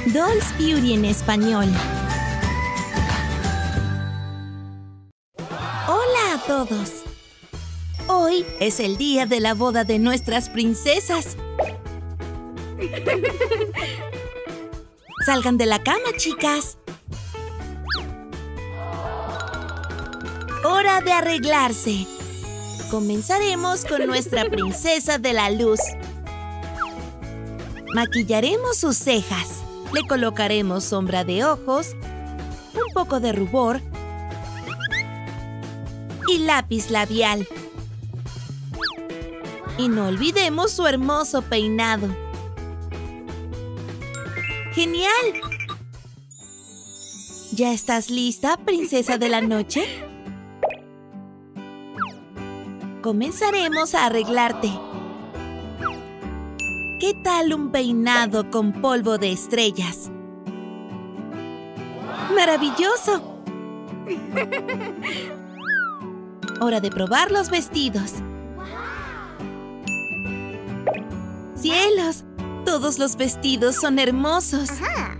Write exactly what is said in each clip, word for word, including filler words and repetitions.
Dolls Beauty en español. Hola a todos. Hoy es el día de la boda de nuestras princesas. Salgan de la cama, chicas. Hora de arreglarse. Comenzaremos con nuestra princesa de la luz. Maquillaremos sus cejas. Le colocaremos sombra de ojos, un poco de rubor y lápiz labial. Y no olvidemos su hermoso peinado. ¡Genial! ¿Ya estás lista, princesa de la noche? Comenzaremos a arreglarte. ¿Qué tal un peinado con polvo de estrellas? ¡Maravilloso! Hora de probar los vestidos. ¡Cielos! Todos los vestidos son hermosos.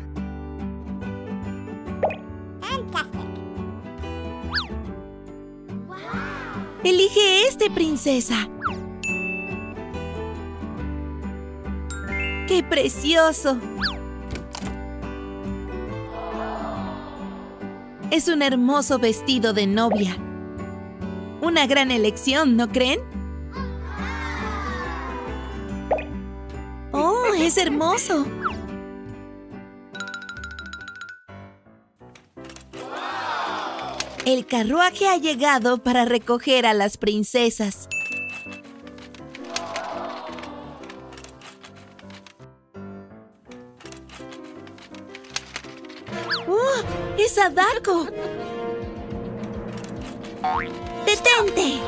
Elige este, princesa. ¡Qué precioso! Es un hermoso vestido de novia. Una gran elección, ¿no creen? ¡Oh, es hermoso! El carruaje ha llegado para recoger a las princesas. ¡Oh! ¡Es Sadako! ¡Detente!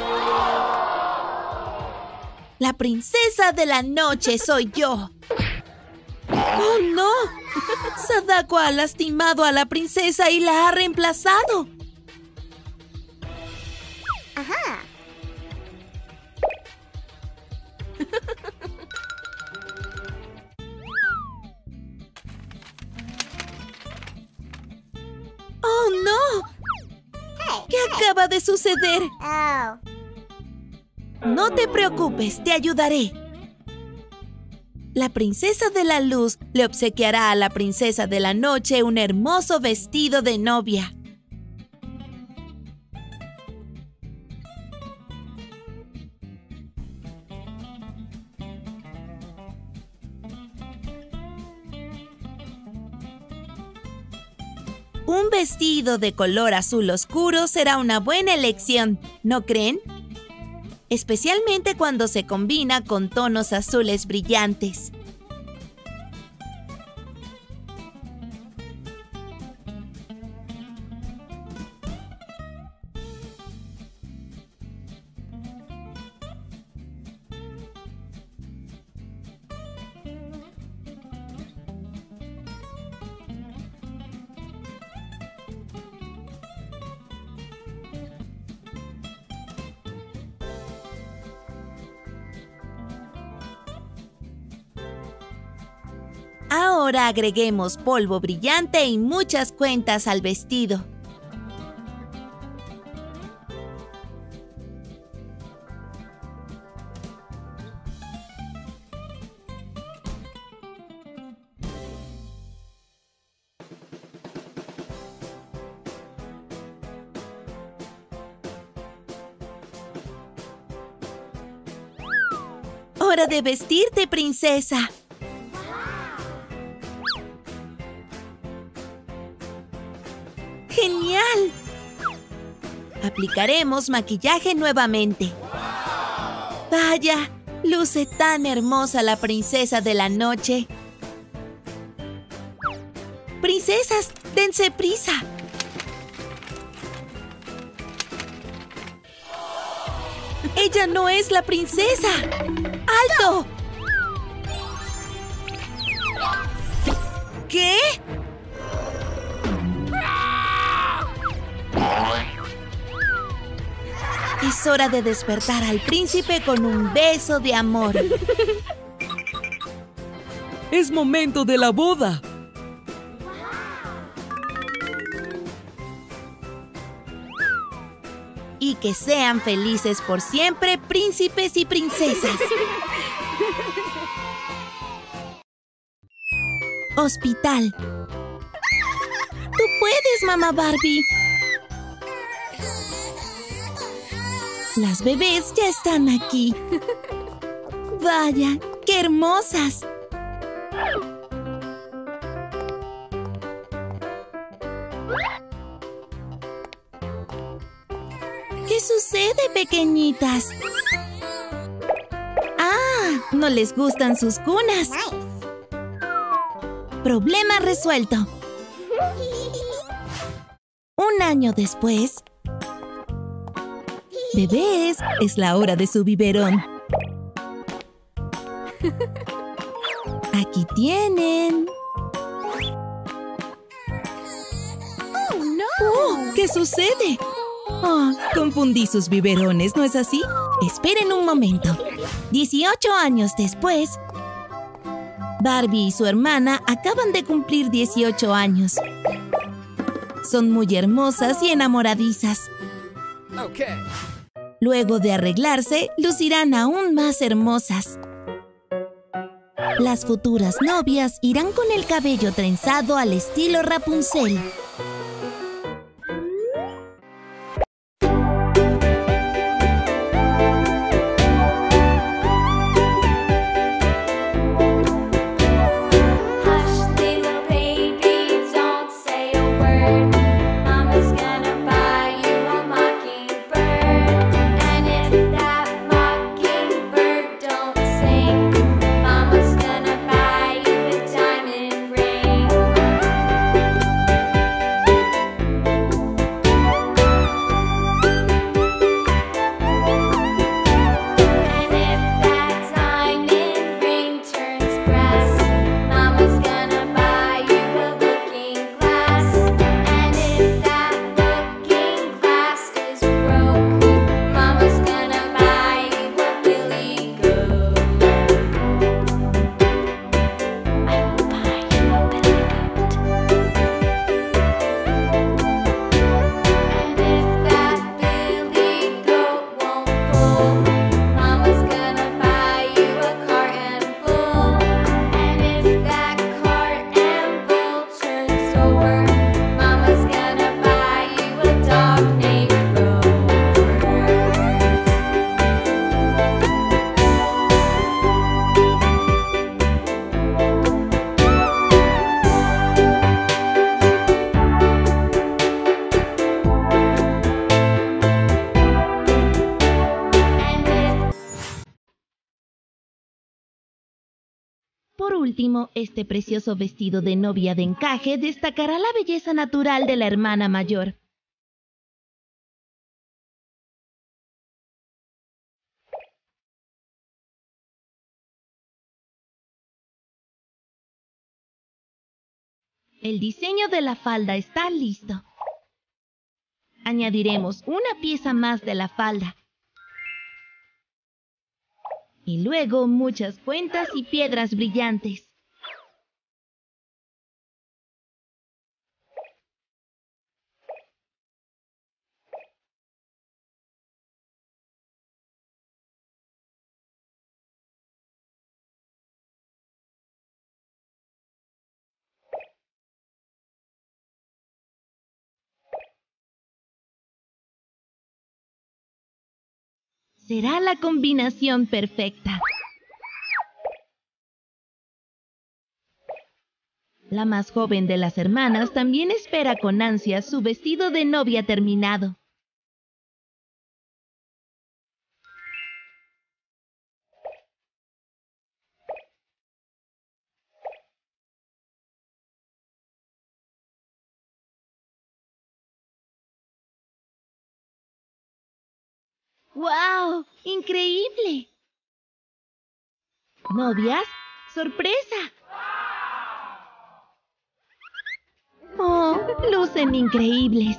La princesa de la noche soy yo. ¡Oh, no! Sadako ha lastimado a la princesa y la ha reemplazado. Ajá. ¡Oh, no! ¿Qué acaba de suceder? No te preocupes, te ayudaré. La princesa de la luz le obsequiará a la princesa de la noche un hermoso vestido de novia. Un vestido de color azul oscuro será una buena elección, ¿no creen? Especialmente cuando se combina con tonos azules brillantes. Ahora agreguemos polvo brillante y muchas cuentas al vestido. ¡Hora de vestirte, princesa! ¡Genial! Aplicaremos maquillaje nuevamente. ¡Vaya! Luce tan hermosa la princesa de la noche. ¡Princesas, dense prisa! ¡Ella no es la princesa! ¡Alto! ¿Qué? Es hora de despertar al príncipe con un beso de amor. ¡Es momento de la boda! Y que sean felices por siempre, príncipes y princesas. Hospital. ¡Tú puedes, mamá Barbie! Las bebés ya están aquí. ¡Vaya, qué hermosas! ¿Qué sucede, pequeñitas? ¡Ah! No les gustan sus cunas. Problema resuelto. Un año después... Bebés, es la hora de su biberón. Aquí tienen. ¡Oh, no! Oh, ¿qué sucede? Oh, confundí sus biberones, ¿no es así? Esperen un momento. dieciocho años después, Barbie y su hermana acaban de cumplir dieciocho años. Son muy hermosas y enamoradizas. Okay. Luego de arreglarse, lucirán aún más hermosas. Las futuras novias irán con el cabello trenzado al estilo Rapunzel. Por último, este precioso vestido de novia de encaje destacará la belleza natural de la hermana mayor. El diseño de la falda está listo. Añadiremos una pieza más de la falda. Y luego muchas cuentas y piedras brillantes. Será la combinación perfecta. La más joven de las hermanas también espera con ansias su vestido de novia terminado. ¡Wow! ¡Increíble! ¿Novias? ¡Sorpresa! ¡Oh! ¡Lucen increíbles!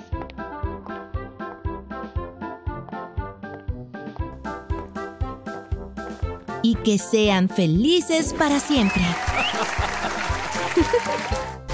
Y que sean felices para siempre.